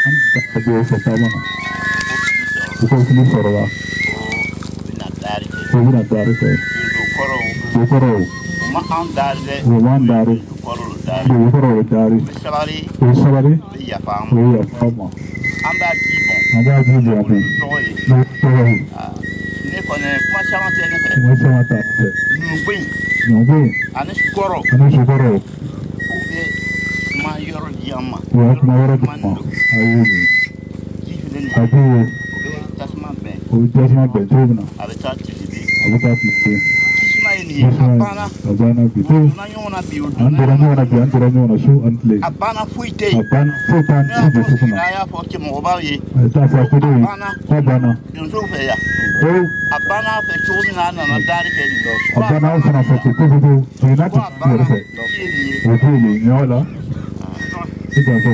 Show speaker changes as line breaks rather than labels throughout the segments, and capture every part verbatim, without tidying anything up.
Aduh, pertama. Bukan sini sorwa. Ko bina dari ke. Dokoro.
Ma an dari.
Roman dari. Dokoro dari.
Sabari.
Sabari.
Ya pam.
Ya pam.
Anda jibon.
Anda jibon. Dokoro.
Ne kone kuma sama te ne.
Kuma sama ta.
Nubin.
Nubin.
Ane skoro.
Ane skoro.
Oke. Ma yoro diama.
Ya kuma yoro diama. Ayo. Ayo.
Tasma be.
O tasma be tubna.
Ada tati di.
Ada tati di.
Kisma ini abana.
Abana bitu.
Na yona biu.
Andora yona bi andora yona su antle.
Abana fuite.
Abana fuita su de sukuna.
Ya fo ke mo ba ye.
Ta fa ko do. Abana.
Dun so fe ya.
O
abana fe chuna na na dari ke do.
Abana o sana fa ko ko do. Ina ta ko fe. O ko ni nyola. Ita ko.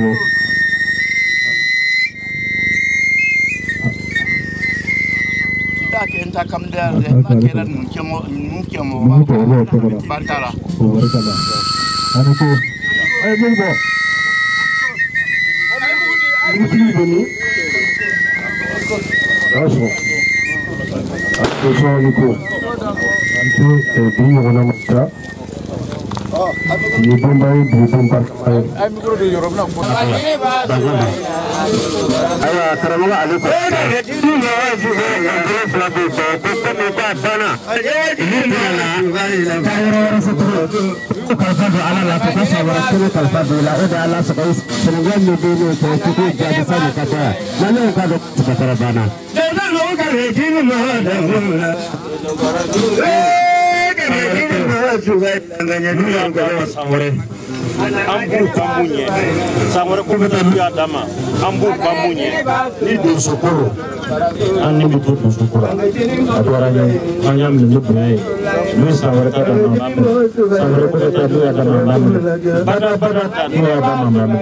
Enta kam der na kera nunkemo nunkemo barkala
barkala ani ko ay bugo aso aso ni ko antu e bi wona mata ni bombai bubum par ay mikro de yorom na ko aya tarama aliko
ambu kamunye samore ko beta biya dama ambu kamunye
ni do sokoro ani bi do sokoro adora ni anya mi le brai ni samore ka dama samore ko beta biya dama bada bada ta ni dama mama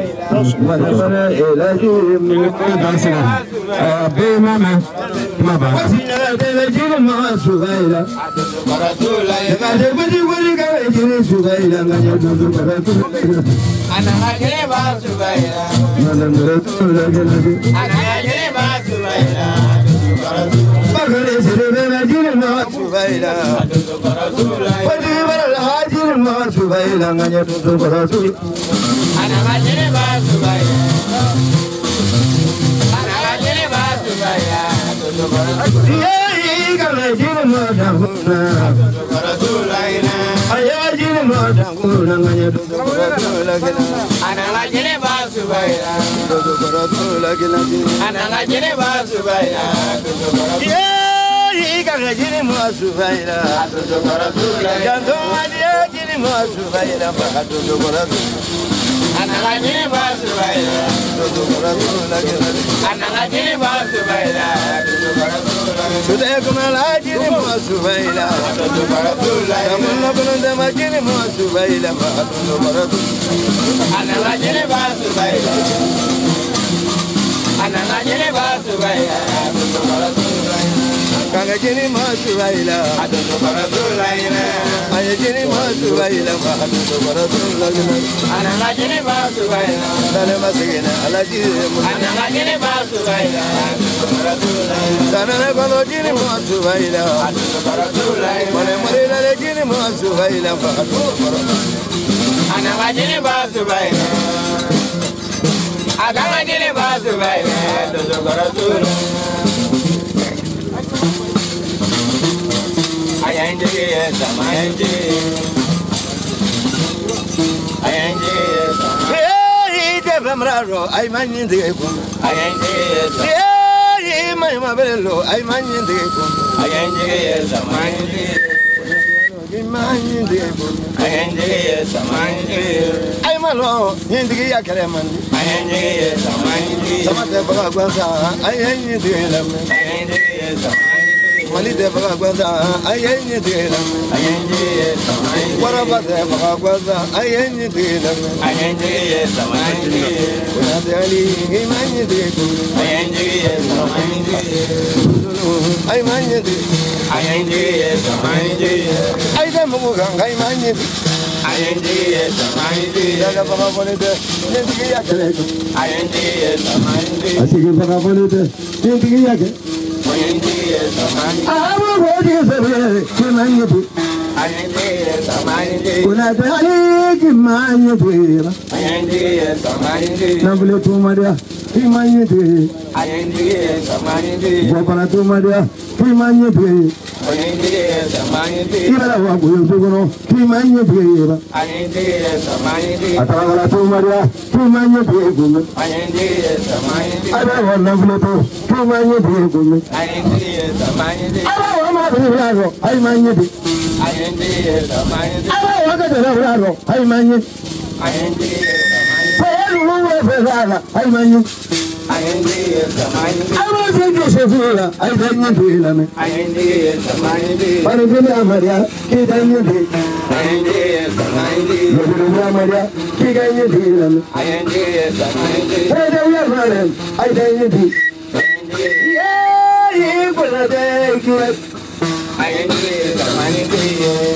ni ko dansa be mama mama be be jina ma sugaila maratula ya de budi budi ka jina sugaila nganya do do
Ana ngajere ba subaira.
Ana ngajere lagi.
Ana ngajere ba subaira.
Bagare sere be ngajere ma subaira. Padi bara hajir ma subaira nganya tu barasu.
Ana ngajere ba subaira. Ana ngajere ba subaira.
Ye ngajere ma dahuna.
Baratulaina.
Ayajir ma dahuna nganya tu
Ana ngajere ba subaira. Ana ngajere ba subaira.
Ye ngajere ma subaira. Janto ngajere ma subaira bahadu baratu.
Ana ngajere ba subaira. Ana ngajere ba subaira.
Sudah kenal lagi ni muasuh baila, namun namun dah macam ni muasuh baila, bahadu baratu.
Ana ngajere ba subaira. Ana ngajere ba subaira.
Kanga jeni muasuh baila,
Aduh baratulaina.
ayah jeni muasuh baila, bahadu baratu lagi.
Ana ngajere ba subaira.
Sana masih kena alaji.
Ana ngajere ba subaira.
Sana nak kalau jeni muasuh baila, mana mana lagi jeni muasuh baila, bahadu baratu.
Ana ngajere ba subaira. Aga ngajere ba subaira. Aduh baratulaina. Ayanjiri sama ayanjiri. Ayanjiri sama.
Eh, itu pemraro, ay manin dekun.
Ayanjiri sama.
Eh, mai mabelo, ay manin dekun.
Ayanjiri sama ayanjiri.
Manin dekun.
Ayanjiri sama ayanjiri.
Ay malo, hindi ya kereman.
Ayanjiri sama ayanjiri.
Sama te baga gwanza, ay ay dekun.
Ayanjiri sama ayanjiri.
Mali te baga gwanza, ay ay dekun.
Ayanjiri sama ayanjiri.
Waraba te baga gwanza, ay ay dekun.
Ayanjiri sama ayanjiri.
Kuna te ali, ay manin dekun.
Ayanjiri sama ayanjiri.
Ay manin dekun.
Ayanjiri sama ayanjiri.
Ay te mugang, ay manin.
Ayende Samandi.
Daga baba bonite. Nintigi yake.
Ayende Samandi.
Asigi baba bonite. Nintigi yake.
Ayende Samandi.
Abu bodi sabe kimanyeti.
Ayende Samandi.
Kuna tali kimanyeti.
Ayende Samandi.
Nabule tumadia kimanyeti.
Ayende Samandi.
Bopana tumadia kimanyeti.
Ayende Samandi.
Ibara wa kuyokuno kimanyeti.
Ayende Samandi.
Atawala tumadia kimanyeti kume.
Ayende Samandi.
Ada wa nabule tu kimanyeti kume.
Ayende Samandi.
Ada wa mabularo kimanyeti.
Ayende Samandi.
Ada wa kadaro kimanyeti.
Ayende Samandi.
Pelu wa fezala kimanyeti.
Ayende Samandi.
Ama zeke shefula kimanyeti lame.
Ayende Samandi.
Pani kina Maria kimanyeti.
Ayende Samandi.
Yobura Maria kimanyeti lame.
Ayende Samandi.
Hey, we are running. I kimanyeti. Yeah, you gonna take it.
Ayende Samandi.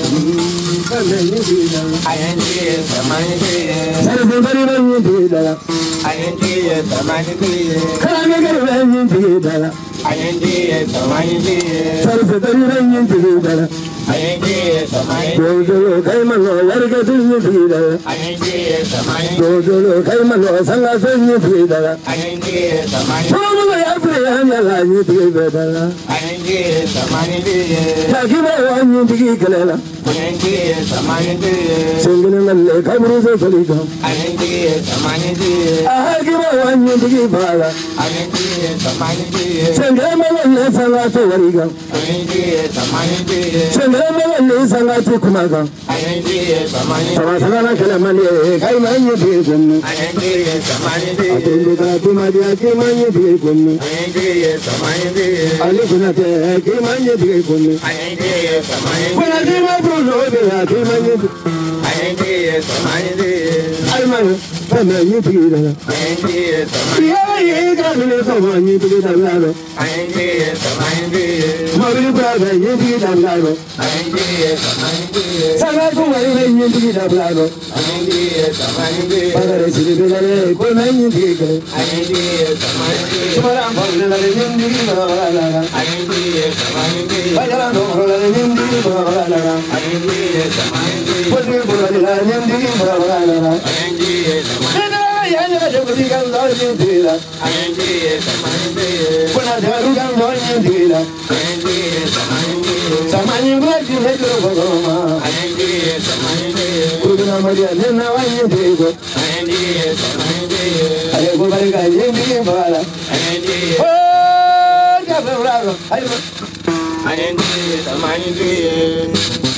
Ayende Samandi.
Everybody kimanyeti dala.
Ayende Samandi.
Kame kimanyeti dala.
Ayende Samandi.
Everybody kimanyeti dala.
Ayende Samandi.
Dodo kaimano yarga kimanyeti dala.
Ayende Samandi.
Dodo kaimano sanga kimanyeti dala.
Ayende Samandi.
Tomo ya priyana la kimanyeti dala.
Ayende Samandi.
Takiba kimanyeti kala.
Ayende Samandi.
Singene nalle kabru se falika.
Ayende Samandi.
Ahakiba kimanyeti bala.
Ayende Samandi.
Singene nalle sanga to wariga.
Ayende Samandi.
Singene nalle sanga to kumaga.
Ayende Samandi.
Sama sama kala mani kimanyeti kunni.
Ayende Samandi.
Atende ka tumadia kimanyeti kunni.
Ayende Samandi.
Ali kunate kimanyeti kunni.
Ayende Samandi.
Kuna tima bruno be kimanyeti.
Ayende Samandi.
Almano kimanyeti dala.
Ayende Samandi.
Yeah, yeah, kamile kimanyeti dala.
Ayende Samandi.
Mabili brava yeti dala.
Ayende Samandi.
Sanga kumari yeti dala.
Ayende Samandi.
Padare siri dala kimanyeti kala.
Ayende Samandi.
Sumara bangala yeti dala.
Ayende Samandi.
Bajala no yeti dala.
Ayende Samandi.
Podi bulala yeti dala.
Ayende Samandi.
Nena yana jogdi kan dal yeti dala.
Ayende Samandi.
Kuna daru kan dal yeti dala.
Ayende Samandi.
Samani ngati hetro bogoma.
Ayende Samandi.
Kuna maria nena yeti dala.
Ayende Samandi.
Ale gobari ka yeti dala.
Ayende
Oh, ya bravo. Ayo.
Ayende Samandi.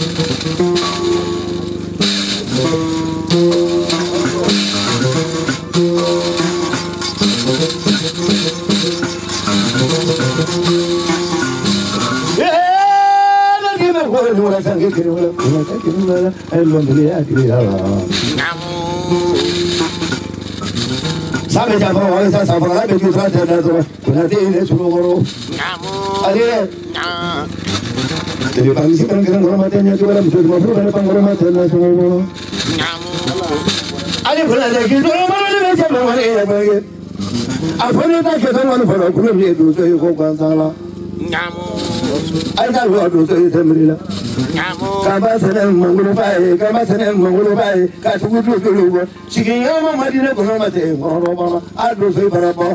Sabe ya por esa sabra de tu trata de todo. Kuna tiene su logro. Ale. Te pa mi siempre que no mate ni tu era mucho más pero para no mate no su logro. Ale kuna de que no mate de que no mate para que. Afone ta que no para ku ni tu se ko kan sala. Ai da lo tu se temrila. Kaba sanan mangulu bai, kaba sanan mangulu bai, ka tu tu tu lu. Cikin yama madina ko mate ngoro mama, adu sai barabo.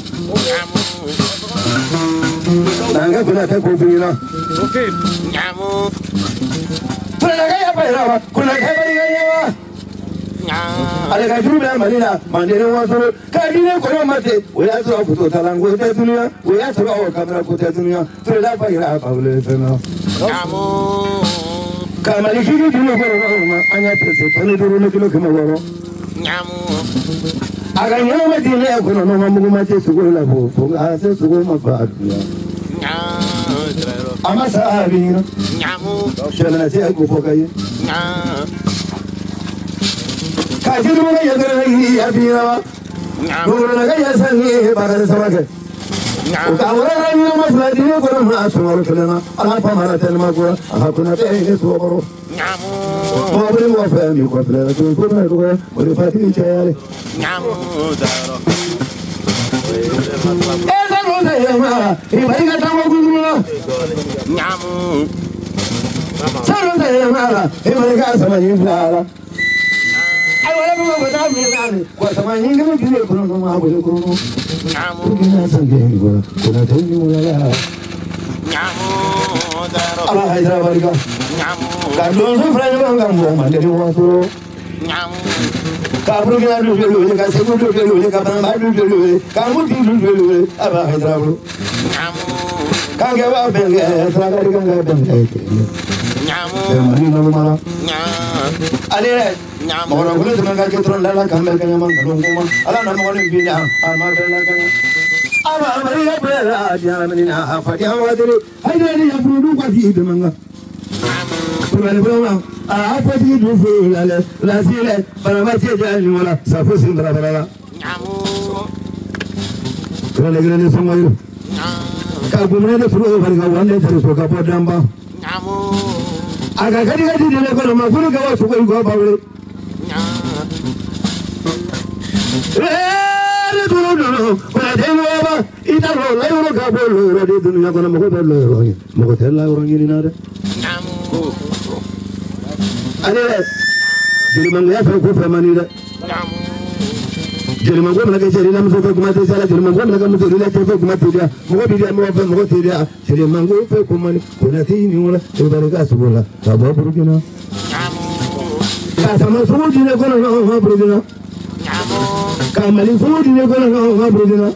Nanga kuna ta ko bina. Okay. Nyamu. Kuna ga ya bai kuna ga bai ya wa. Ale ka juru bɛ Malila, Mandela waso, ka dine ko mate, o y'a sɔrɔ photo talan ko tɛ dunuya, o y'a sɔrɔ o kamera ko tɛ dunuya, Turela fa yira a bawule fɛnɛ. Ka Mali kiri dunu kɔrɔ ma, an y'a presse tɔni duuru ni kilo kɛmɛ wɔɔrɔ. A ka ɲɛnama di ne kɔnɔ n'o ma mugu ma se sogo la fo, fo nka se sogo ma fa a dunya. A ma sa a bi ɲina. Sɛlɛna se ko fɔ ka ye. Ka jiri mana yɛlɛma yi a bi ɲina wa. Dugukolo ka yɛ sanni ye baara de saba kɛ. وكأورا يوم مسلدين يقولون ما أسمعوا كلنا أنا فما تلما قول أكون تاني سوبرو ما بني موافقني قبل تقول كنا نقول ولفاتي شيء إذا رونا يا ما يبغى كتامو كلنا سرونا يا ما يبغى كاسماني فلا أولا ما بدأ من وسماني كم كذي كلنا ما بقول كلنا كنا سنجي كلنا كنا تاني ولا Allah Hyderabad ka kadon so frane banga mo ma de mo so ka bru ka du du ka se du du du ka ban ba du du ka mu ti du du Allah Hyderabad ka ge ba ben ge sa ga ri ga ben ge nyamu ni no ma ale mo ro ko de ga ke tron la la ka me ka nyama ko mo ala na mo ni bi na ma de la ka Aba Maria Bella, Diamina, Fatia, I didn't have to do what he did. I put you to fool, Lazile, but I'm not yet supposing Brabella. Telegram somewhere. Cabumena through over one letter to Capo Damba. I got it in the level of my good go to go about it. No, no, no. When I tell you about it, I don't know how to do it. I'm going to go to the motel or another. I did German left for family. German woman like a German for Matia, German woman like a Matia, Mobidia, Mobidia, German go for Common, Conatina, Evergasula, Tababrugina. Casama food in a corner, Brugina. Kamali food in a corner, Brugina.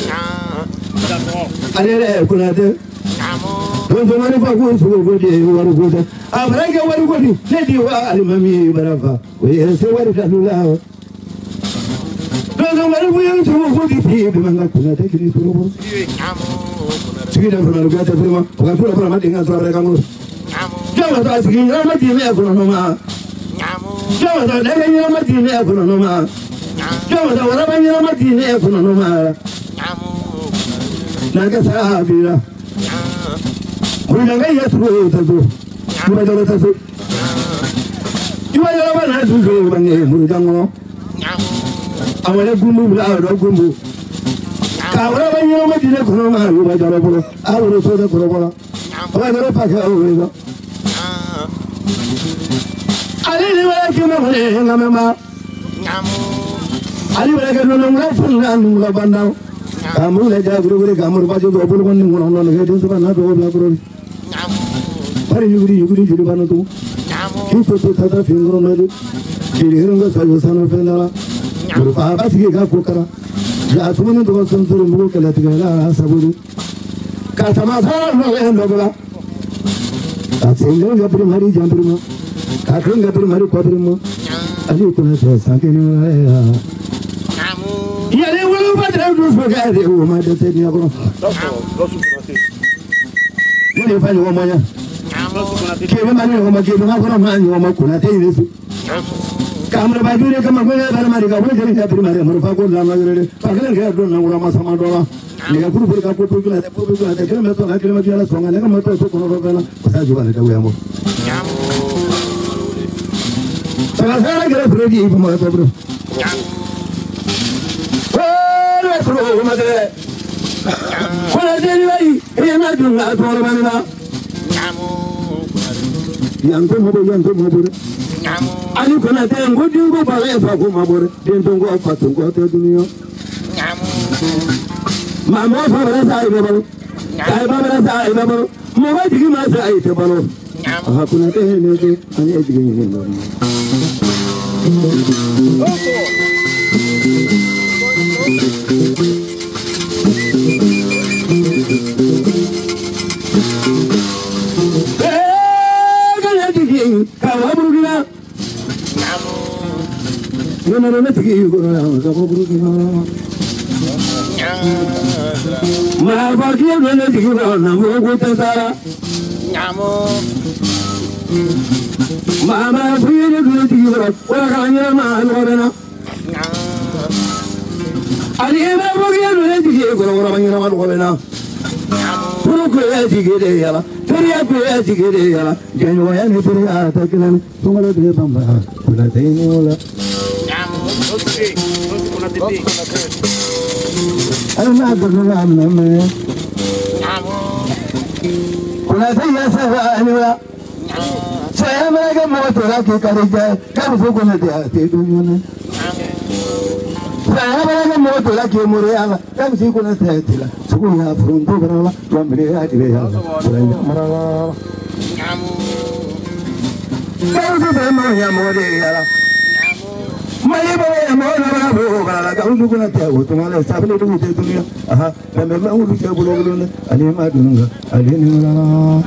I did Kunate. Don't the money for good for good, you are good. I'm like a one good, let you are, Mammy Barava. We have so what it does now. Don't know what we are to good if you can take it to Sweden from the Gata Prima, or put up a mating as well. John was asking your material for Noma. John was letting your material for Noma. John was allowing your material for Noma. Nagasabira. We don't get through the door. You are the You are the one who go when you move down. I want to move out of Gumbu. However, you know what you know, you are the I will put the Corolla. I don't pack over. I didn't like you, Mamma. I didn't like a long from Lavanda. Kamula Jagru, Kamur Bajo, Open on the head of another Labro. What are you doing? You could do Vanatu. You put the finger on it. You hear the son of Fella. You are a Kukara. Yatun was some sort of book at the Sabu. Katamasa, no end of that. That's a young primary gentleman. Catherine got primary quadrimo. And you could have something. Yeah, they will not forget it. Who might have said, you know, you find one more. Give a man who might give another man who might not take this. Come by doing come away, America, we're getting happy, Madame Fago, Lamagre, Paglan, Rama Samadora. You have put up people at the public at the Kilometer, like Kilometer, song, and never matter to Konovana, as you want to do. So I get a pretty even more. Let's go, Madre. When I tell you, I imagine that for a man. Young Tomo, young Tomo. And you cannot tell what you go by for Gumabur, then don't go up to go to New York. My mother is able. I remember that I remember. More to give my side to follow. How can I tell you? I'm educating him. No, no, no, no, you go around. My body, when I think around, I'm going to go to Mamma, we are going to go. Where are you, man? ani ema bogiya no ne dige ko ngora banyina ma ko bena ko ko ya dige de yala feriya ko ya dige de yala janyo ya ni feriya ta kilan tungala de bamba kula de ni wala ana da na na me kula de ya sa ani wala saya mereka mau tolak ke kerja kamu suka nanti hati dunia saya mereka mau tolak ke muria kamu suka nanti hati lah suka ya frunto berala dua mereka di bawah berala marala kamu suka mau ya mau dia lah mali bawa ya mau nama bawa berala kamu suka nanti aku tu malah sabile tu itu dunia aha memang udah jauh belum belum ali mah dunia ali ni marala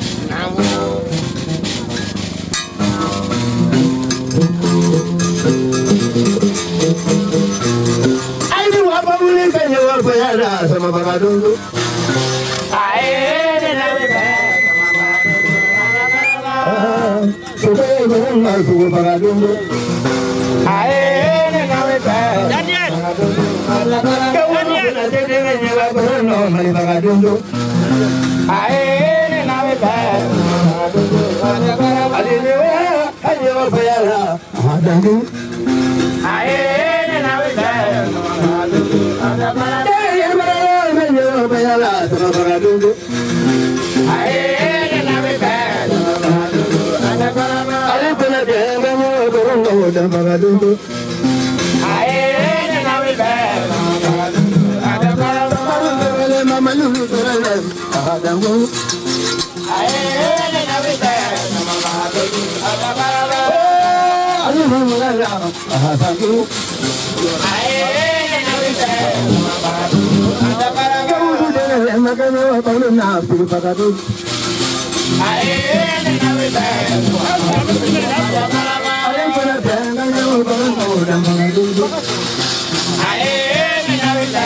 sama bagadungu ae na weba suka gonna suka bagadungu ae na weba Daniel Daniel na de de ne ba gonna mali bagadungu ae na weba ali ne wa ayo bayala adangu ae na weba bayala sama bagadungu ae na weba ada karama ale pula de mo gorongo da bagadungu ae na weba ada karama ale mama lulu torale adangu ae na weba ada karama ale mama la adangu ae na weba ada karama Makanya kalau nak pergi pagadu, ayah nak weda, ayah pernah jangan kalau kalau orang pagadu, ayah nak weda,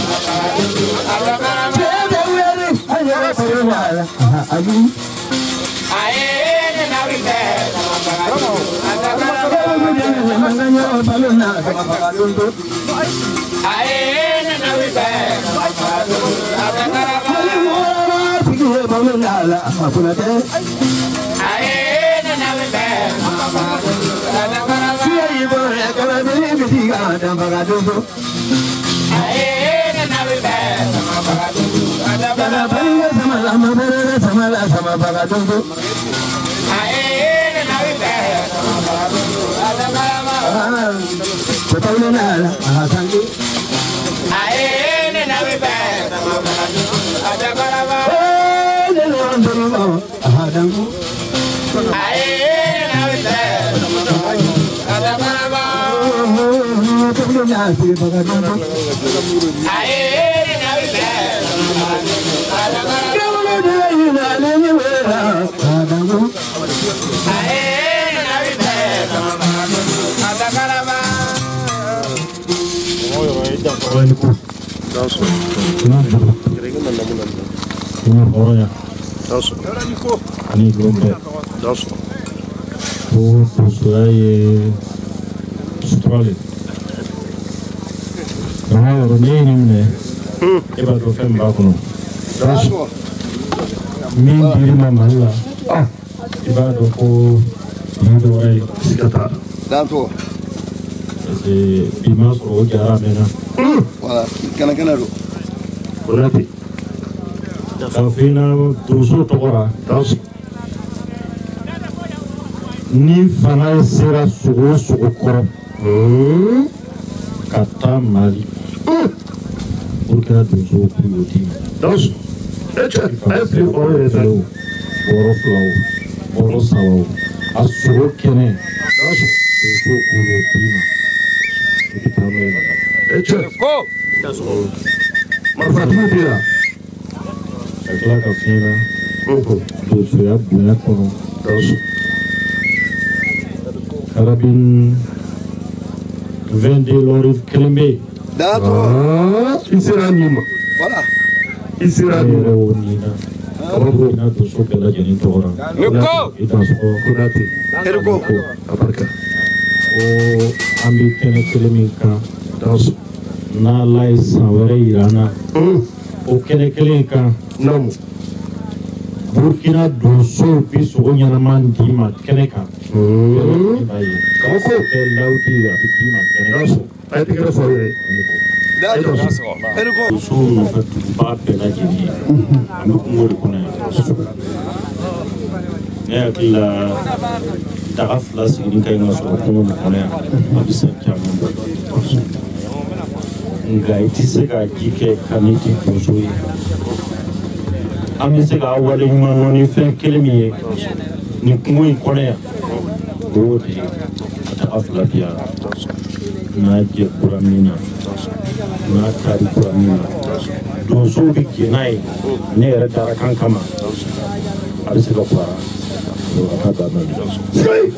saya tahu ni, ayah pernah, ayu, ayah nak weda, makanya kalau nak pagadu, ayah nak weda. Balunala, apa nanti? Ayah nak weda, siapa ibu yang kalau beli beli ada bagadungu. Ayah nak weda, ada bagadungu sama sama sama sama bagadungu. Ayah nak weda, ada bagadungu. Balunala, asangi. Ayah nak weda, ada bagadungu. Adangu, ayah nak weda, ada apa? Tunggu nanti bagadungu, ayah nak weda, ada apa? Kalau dia ini ni weda, adangu, ayah nak weda, ada apa? Oh, ya, oh ini pun, langsung, kenapa? Kira-kira mana mana? Ini orangnya. Daso. Ani glombe. Daso. Oh, suai Australia. Nah, orang ini ni. Iba tu fem bakuno. Daso. Min diri mamala. Ah. Iba tu ko hidup ay sikata.
Daso.
Jadi bimas ko jara mena.
Wala, kana kana ro.
Berarti. Kafina dusu tokora tas ni fana sera sugo sugo koro kata mali urkena dusu kuyuti tas echa efi ore talo oro flow oro sawo asugo kene tas dusu kuyuti kita talo echa ko tas marfatu dia Aquela cafina, do suya bunga kono, terus karabin vende lori kelembe.
Dato.
Isira nyuma.
Voilà.
Isira nyuma.
Kamu nak tu so bela jadi orang.
Nuko.
Itu so kunati.
Eruko.
Apa kah? Oh, ambil kena kelemika, terus n'Ala ye san wɛrɛ yira n na o kɛnɛ kelen kan Burkina donsow bi sogo ɲɛnama d'i ma kɛnɛ kan i b'a ye kɛ Lawudi a bɛ d'i ma kɛnɛ kan
a ye tigɛrɛ fɔ yɛrɛ
donsow nɔfɛ tugubaga bɛɛ lajɛlen ye an bɛ kungo de kɔnɔ yan ne hakili la daga fila sigili ka ɲi ka sɔrɔ kungo nin kɔnɔ yan a bɛ san caman bɔ nka i tɛ se ka ji kɛ ka ni di donso ye an bɛ se k'a wale ɲuman dɔn ni fɛn kelen min ye nin kungo in kɔnɔ yan o y'o de ye daga fila bi yan n'a jɛ kura min na n'a kari kura min na donsow bɛ jɛ n'a ye ne yɛrɛ dara kan kama a bɛ se ka fara a ka da n'a ye.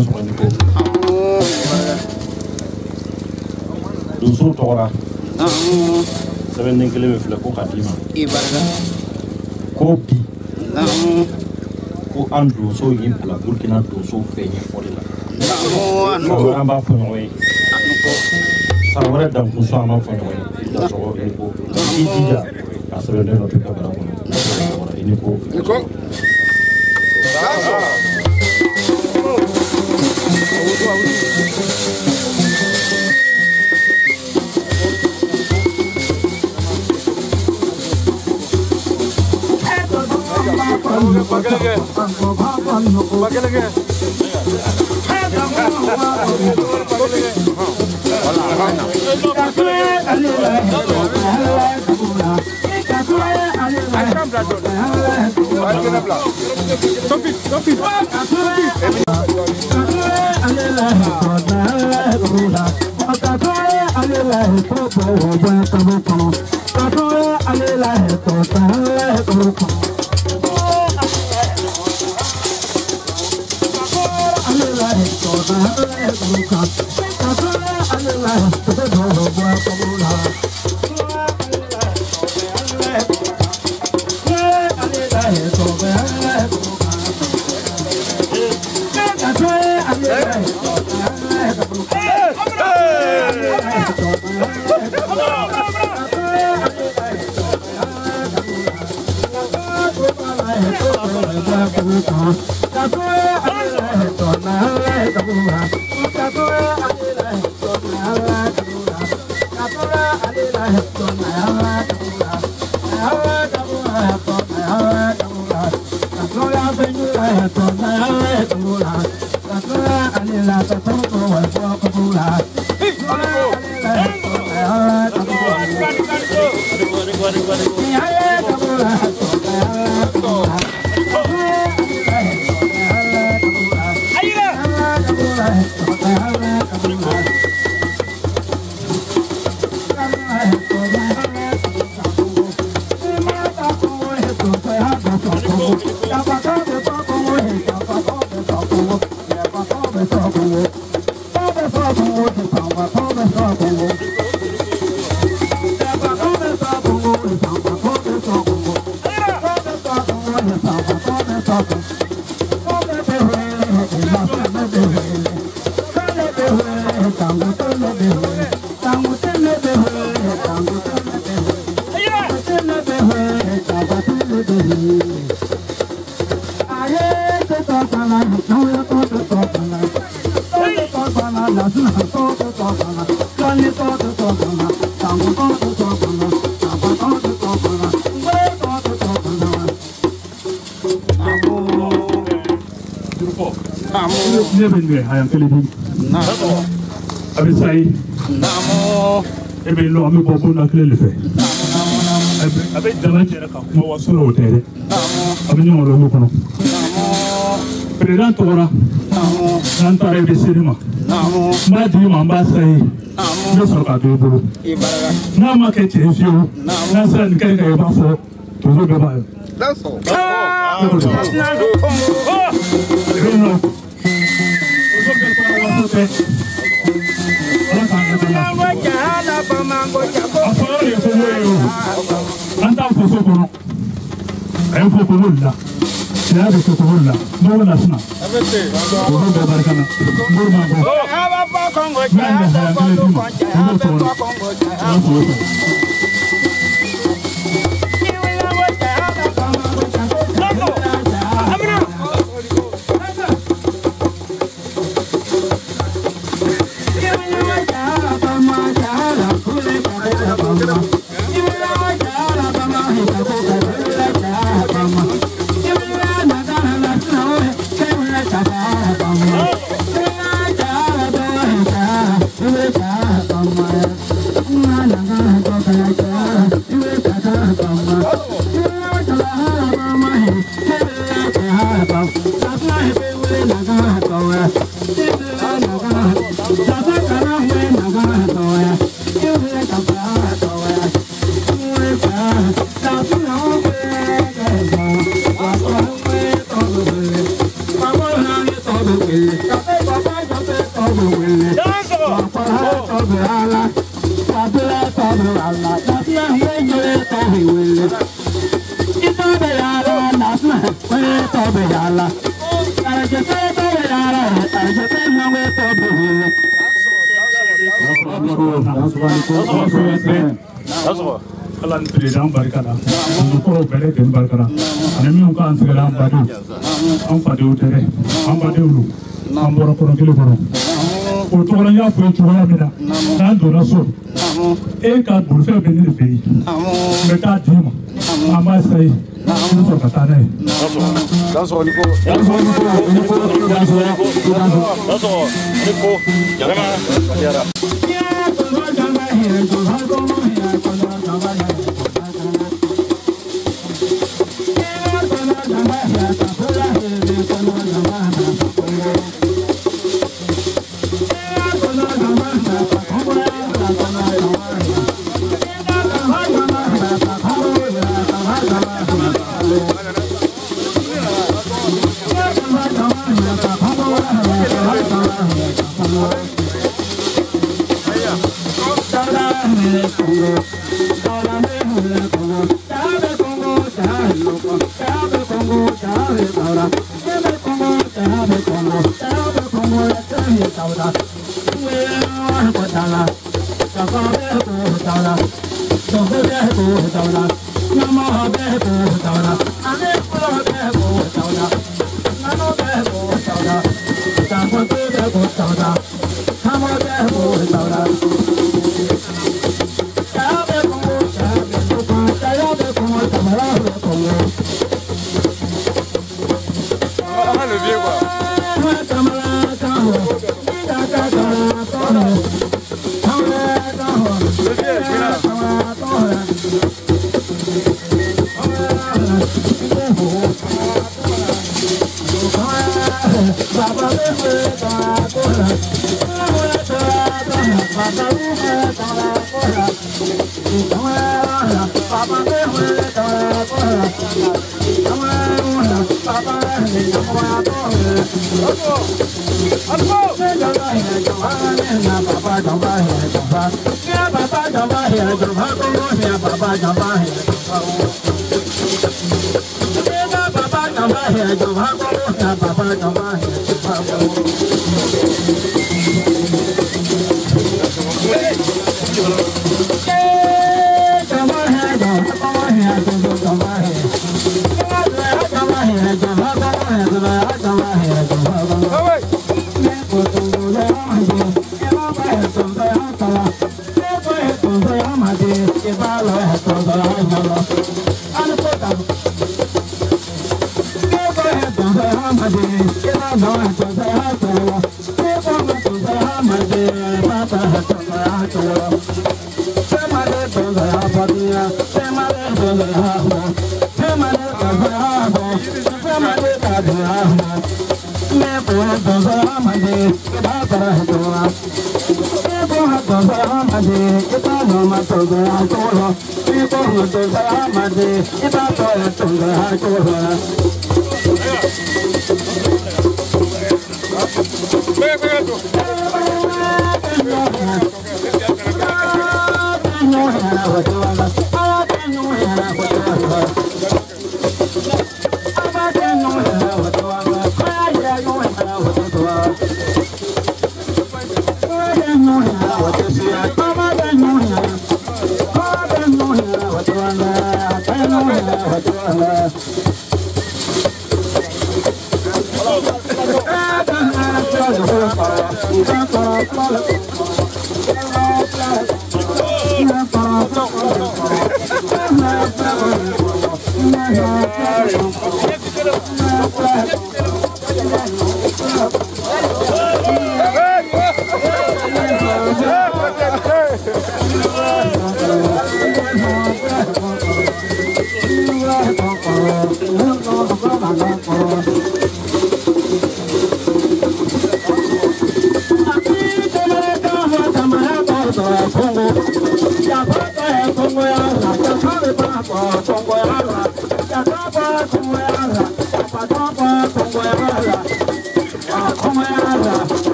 sɔgɔni ko donso tɔgɔra sɛbɛnden kelen bɛ filɛ ko ka d'i ma ko bi ko an donso y'i bila Burkina donso bɛɛ ɲɛfɔli la an b'a fɔ ɲɔgɔn ye san wɛrɛ dankunso an b'a fɔ ɲɔgɔn ye dansɔgɔ i ko i jija ka sɛbɛnden dɔ to i ka bara kɔnɔ i ni ko ayam kelebi abi say ebe lo ami bobo na kele fe abi dala jere ka mo wasolo hotel abi ni mo lo kono president ora nan tare be sirima ma di ma ba say no so ka do bolo na ma ke che fio na sa ni kai kai ba fo to zo be ba that's all anta fosokono ay fokonolla ya be fokonolla no wala suna abete ko do barkana burma ko aba pa kongo ja ko do konja aba pa kongo ja Thank you.
Alan President Barkala, Mukoro Bele and Barkala, and a new country around Badu, Ampadu Tere, Ambadu, Amboro Kilogoro, Utoya for Chuamina, Nandona Soap, Eka Burfe Benifi, Metadim, Amasai, Katane.
That's all you go.
That's all. That's all. That's all.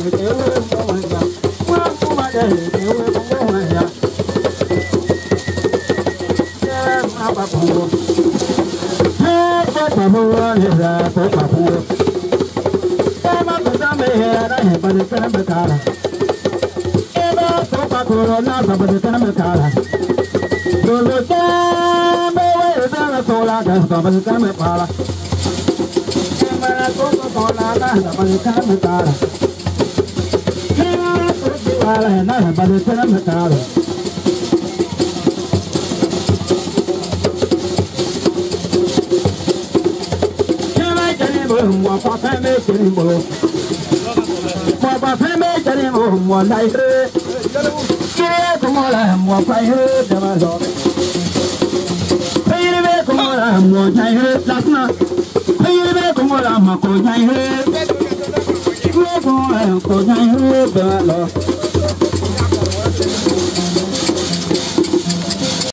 Hello.